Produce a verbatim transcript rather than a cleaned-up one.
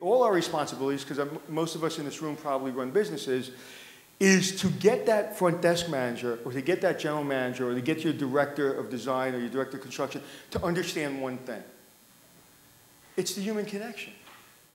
All our responsibilities, because most of us in this room probably run businesses, is to get that front desk manager, or to get that general manager, or to get your director of design or your director of construction to understand one thing. It's the human connection.